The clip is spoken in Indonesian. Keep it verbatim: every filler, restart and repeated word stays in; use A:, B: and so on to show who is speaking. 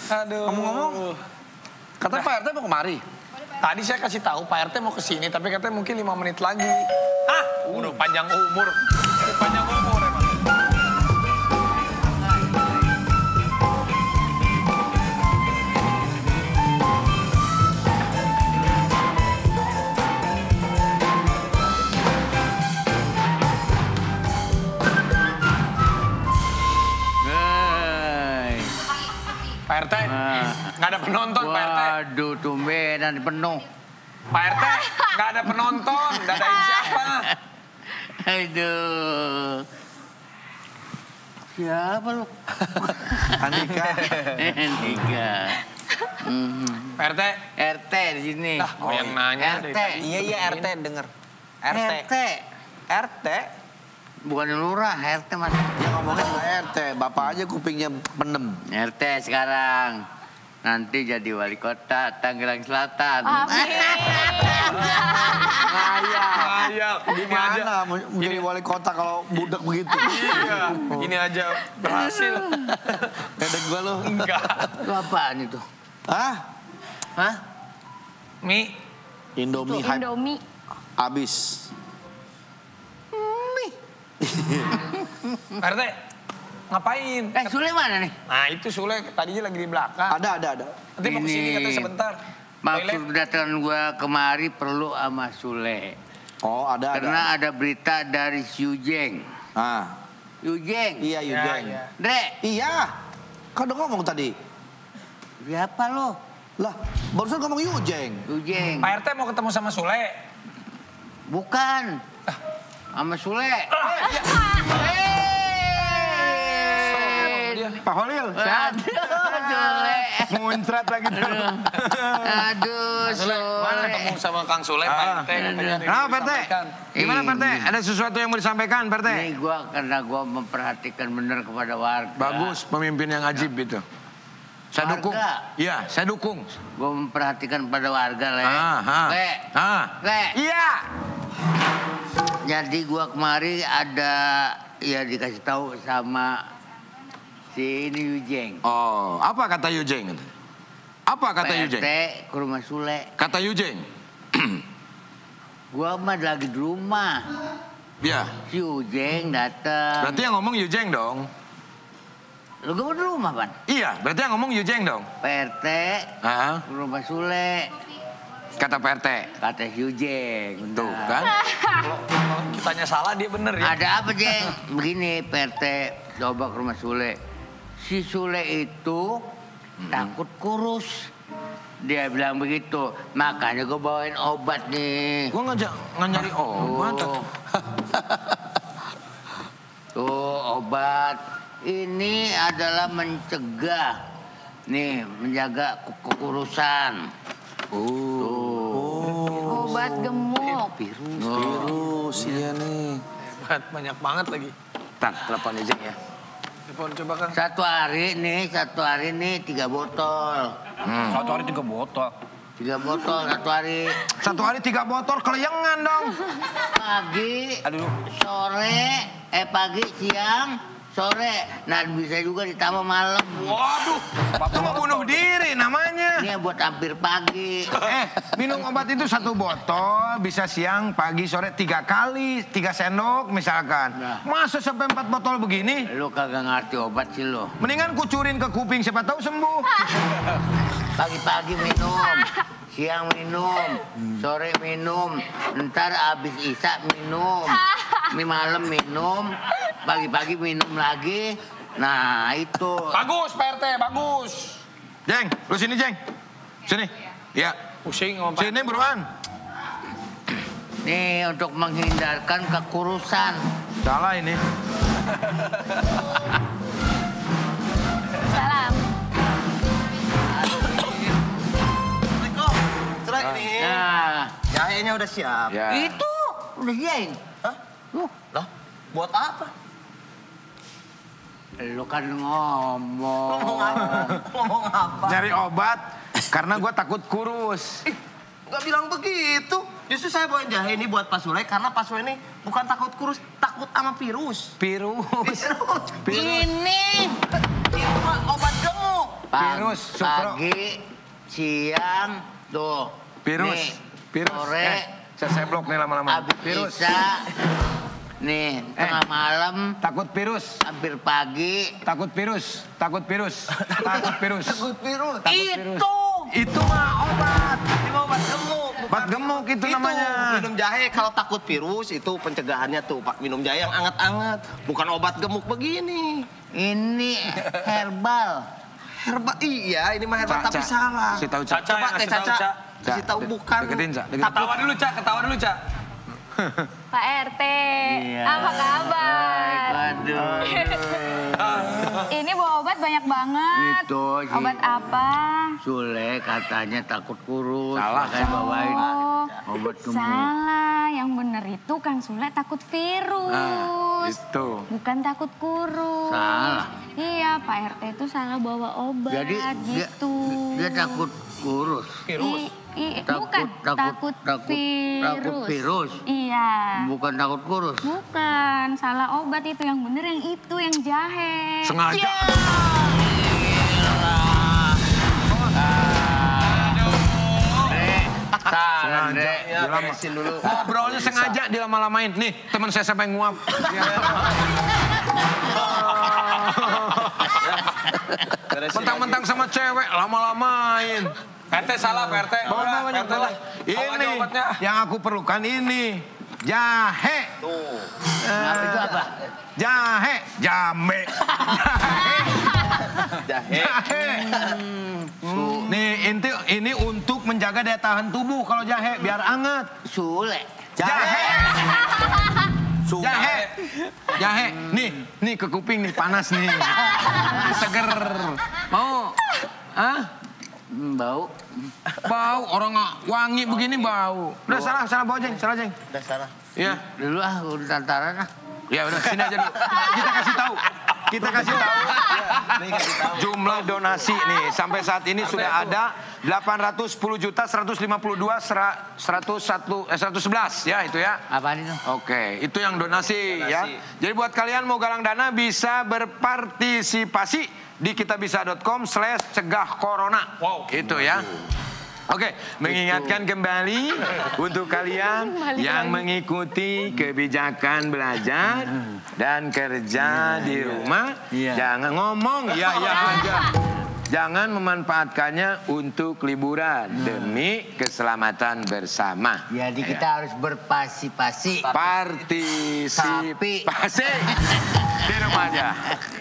A: Aduh. Ngomong-ngomong, katanya Pak R T mau kemari. Tadi saya kasih tahu Pak R T mau kesini, tapi katanya mungkin lima menit lagi.
B: Ah, udah panjang umur. Panjang umur emang. Pak R T, nggak ada penonton Pak R T.
C: Waduh, tumbenan penuh.
B: Pak R T, nggak ada penonton, nggak ada siapa.
C: Aduh. Siapa lu?
A: Andika.
C: Andika.
B: Pak R T.
C: R T di sini.
B: Nah, gue yang nanya.
C: R T.
A: Iya, iya R T denger. R T.
C: R T.
A: R T.
C: Bukan lurah, R T mas.
A: Ya ngomongnya juga R T, bapak aja kupingnya penem.
C: R T sekarang. Nanti jadi wali kota Tangerang Selatan.
D: Amin.
B: Ngayal. Gini aja.
A: Gimana mau menjadi wali kota kalau budak begitu?
B: Iya, gini aja berhasil.
A: Dedek gua lo.
B: Enggak.
C: Itu apaan itu?
A: Hah?
C: Hah?
B: Mi.
A: Indomie hype
D: Indomie.
A: abis.
B: Pak R T, ngapain?
C: Eh, Sule mana nih?
B: Nah itu Sule tadinya lagi di belakang.
A: Ada, ada, ada.
B: Nanti mau kesini katanya sebentar.
C: Maksud kedatangan gue kemari perlu sama Sule.
A: Oh, ada,
C: Karena
A: ada.
C: ada berita dari si Yujeng.
A: Ah.
C: Yujeng.
A: Iya, Yujeng.
B: Ya, ya.
C: Dre.
A: Iya. Kau udah ngomong tadi.
C: Siapa lo?
A: Lah, barusan ngomong Yujeng.
C: Yujeng.
B: Pak R T mau ketemu sama Sule.
C: Bukan. Sama Sule.
A: Pak Holil,
C: sehat? Sule.
A: muncrat lagi tuh.
C: Aduh, Sule.
B: Mana ketemu sama Kang Sule, Pak R T.
A: Kenapa, Pak R T? Gimana, Pak R T? Ada sesuatu yang mau disampaikan, Pak R T?
C: Ini gue karena gue memperhatikan benar kepada warga.
A: Bagus, pemimpin yang ajib itu. Saya
C: Warga.
A: dukung. Iya, saya dukung.
C: Gue memperhatikan pada warga, Le.
A: Ah, ah.
C: Le.
A: Ah.
C: Le.
A: Iya.
C: Jadi gua kemari ada ya dikasih tahu sama si ini Yujeng.
A: Oh, apa kata Yujeng? Apa kata Yujeng?
C: P R T ke rumah Sule.
A: Kata Yujeng.
C: Gua mah lagi di rumah.
A: Ya.
C: Si Yujeng datang.
A: Berarti yang ngomong Yujeng dong.
C: Lu gua di rumah, Pan?
A: Iya, berarti yang ngomong Yujeng dong.
C: P R T
A: Ah,
C: ke rumah Sule.
A: kata Pak R T.
C: Kata si Yujeng.
A: Tuh
C: Nah.
A: kan.
B: Kalau kitanya salah dia bener ya.
C: Ada apa, Jeng? Begini, P R T coba ke rumah Sule. Si Sule itu takut kurus. Dia bilang begitu. Makanya gue bawain obat nih.
A: Gua ngajak nggak nyari obat.
C: Tuh. Tuh, obat. Ini adalah mencegah. Nih, menjaga ku- kekurusan.
A: Oh.
D: Obat gemuk.
C: Virus.
A: Virus, iya nih.
B: Hebat, banyak banget lagi.
A: Tar, telepon Yujeng ya.
B: Telepon coba Kang.
C: Satu hari nih, satu hari nih tiga botol.
A: Hmm.
B: Satu hari tiga botol.
C: Tiga botol satu hari.
A: Satu hari tiga botol, keleyengan dong.
C: Pagi,
B: Aduh.
C: sore, eh pagi, siang, sore. Nah bisa juga ditambah malam.
B: Waduh.
A: Itu mau bunuh diri namanya.
C: Ini buat hampir pagi.
A: Eh, minum obat itu satu botol, bisa siang, pagi, sore, tiga kali, tiga sendok misalkan.
C: Nah.
A: Masa sampai empat botol begini?
C: Lu kagak ngerti obat sih lu.
A: Mendingan kucurin ke kuping, siapa tahu sembuh.
C: Pagi-pagi minum, siang minum, sore minum, ntar abis isya minum, mi malam minum, pagi-pagi minum lagi. Nah itu.
B: Bagus Pak R T, bagus.
A: Jeng, lu sini Jeng. Sini. Ya.
B: Pusing sama Pak.
A: Sini buruan.
C: Nih untuk menghindarkan kekurusan.
A: Salah ini.
D: Salam.
A: Cerai nih.
C: Nah,
A: Jahenya udah siap. Ya.
C: itu udah siang.
A: Hah?
C: Tuh,
A: Lah, buat apa?
C: lu kan ngomong.
A: Ngomong apa? Nyari obat karena gue takut kurus.
E: Gak bilang begitu. Justru saya bawain jahe ini buat Pak Sule karena Pak Sule ini bukan takut kurus, takut sama virus.
A: Virus.
E: Virus.
A: Virus.
C: Ini
E: Itu mah obat gemuk.
C: Pag-
A: Virus, sukro.
C: Pagi, siang, tuh.
A: Virus,
C: Nih,
A: virus.
C: Sore,
A: Eh, saya seblok nih lama-lama.
C: habis
A: Virus.
C: Isya. Nih, tengah malam,
A: Takut virus,
C: hampir pagi.
A: takut virus, takut virus, takut virus.
E: Takut virus.
C: Itu!
A: Itu mah obat.
E: Ini mau obat gemuk.
A: Obat gemuk itu,
E: Itu
A: namanya.
E: minum jahe kalau takut virus itu pencegahannya tuh Pak. Minum jahe yang anget-anget. Bukan obat gemuk begini.
C: Ini herbal.
E: Herba iya ini mah herba
A: Ca,
E: tapi
A: Ca.
E: salah.
A: Kasih tahu, Ca.
B: Caca
E: Coba
B: yang
E: teh
B: kasih tahu,
E: Caca.
B: Ca.
E: Kasih tahu
A: De-
E: bukan.
A: deketin, Ca, deketin.
B: Ketawa dulu, Cak. Ketawa dulu, Cak.
D: Pak R T,
C: Iya.
D: apa kabar?
C: Waduh.
D: Ini bawa obat banyak banget.
C: Itu sih.
D: Obat apa?
C: Sule katanya takut kurus.
A: Salah.
C: Makanya bawain
D: Oh,
C: obat gemuk.
D: salah. Yang bener itu Kang Sule takut virus.
A: Nah, itu.
D: Bukan takut kurus.
C: Salah.
D: Iya, Pak R T itu salah bawa obat
C: Jadi dia,
D: gitu.
C: dia takut kurus.
D: I, i-
C: Takut-
D: bukan,
C: takut-
D: takut,
C: takut-
D: virus.
C: takut virus.
D: Iya.
C: Bukan takut kurus.
D: Bukan, salah obat itu. Yang bener yang itu, yang jahe.
A: Sengaja.
C: Salah,
A: Sengaja.
C: Dek.
E: Ya, beresin dulu.
A: Ngobrolnya sengaja dilama-lamain. Nih, teman saya sampai nguap.
E: Beresin
A: Mentang-mentang sama cewek, lama-lamain.
B: P R T salah, P R T.
A: Bawa
B: Udah,
A: bawanya,
B: P R T
A: bawa.
B: lah. Bawa aja
A: Ini
B: obatnya.
A: yang aku perlukan ini. Jahe.
E: Tuh.
C: Nah, itu apa?
A: Jahe. Jame.
E: Jahe.
A: Jahe. Nih, inti, ini untuk menjaga daya tahan tubuh kalau jahe, biar anget.
C: Sule.
A: Jahe. Jahe. Jahe. Nih, nih ke kuping nih, panas nih. Seger. Mau? Hah?
C: Hmm, bau.
A: Bau, orang nggak wangi begini bau. Udah salah, salah bawa Jeng, salah Jeng.
E: Udah salah.
A: Iya.
C: Dulu ah, udah tantaran ah.
A: Ya udah, sini aja dulu. Kita kasih tahu. Kita kasih tahu.
E: Nih kasih tahu.
A: Jumlah donasi nih sampai saat ini sudah ada delapan ratus sepuluh juta seratus lima puluh dua seratus satu eh seratus sebelas ya itu ya.
C: Apaan itu?
A: Oke, itu yang donasi,
E: Donasi.
A: ya. Jadi buat kalian mau galang dana bisa berpartisipasi di kitabisa dot com slash cegah corona.
B: Wow.
A: Itu ya. Oke, mengingatkan kembali untuk kalian yang mengikuti kebijakan belajar dan kerja di rumah,
C: Iya.
A: jangan ngomong ya ya aja. Jangan memanfaatkannya untuk liburan demi keselamatan bersama.
C: Jadi kita harus berpartisipasi.
A: Partisipasi di rumah aja.